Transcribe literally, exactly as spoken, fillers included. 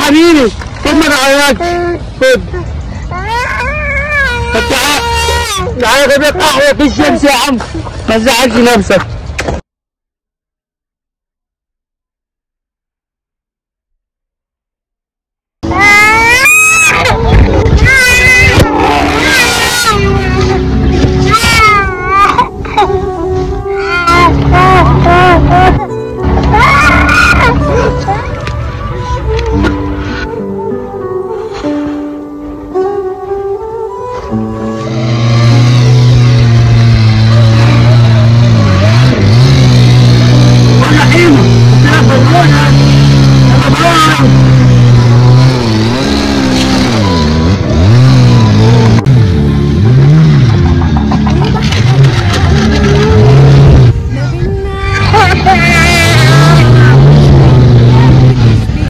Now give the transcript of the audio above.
حبيبي خد ما تعيطش. خد طب تعالى تعالى اجيب لك قهوه في الشمس يا عم، ما تزعلش نفسك. Come on!